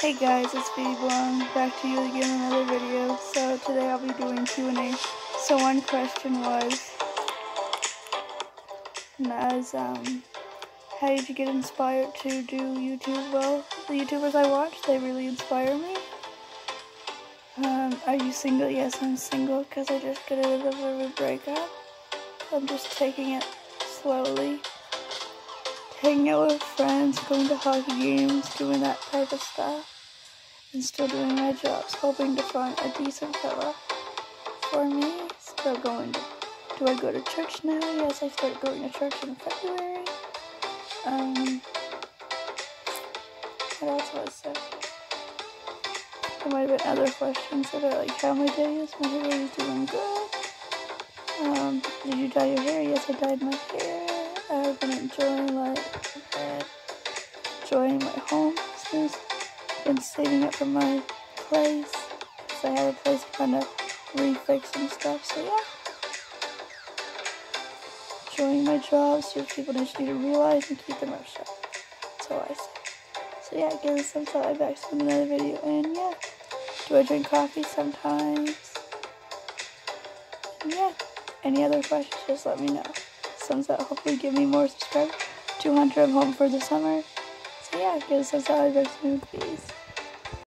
Hey guys, it's BBlong, back to you again in another video. So today I'll be doing Q&A. So one question was, how did you get inspired to do YouTube? Well, the YouTubers I watch, they really inspire me. Are you single? Yes, I'm single because I just got out of a breakup. I'm just taking it slowly. Hanging out with friends, going to hockey games, doing that type of stuff. And still doing my jobs, hoping to find a decent fella for me. Still going to, do I go to church now? Yes, I started going to church in February. What else was there? There might have been other questions about like how my day is. My hair is doing good. Did you dye your hair? Yes, I dyed my hair. I've been enjoying my home since been saving up for my place because I have a place to kind of refix and stuff. So yeah, enjoying my job. See what people just need to realize and keep their mouth shut. That's all I say. So yeah, give us some thought. I'll be back in another video. And yeah, do I drink coffee sometimes? And yeah, any other questions? Just let me know. Thumbs up. Hopefully, give me more subscribers. 200. I'm home for the summer. So yeah, give us some thought. I'll be back soon. Peace.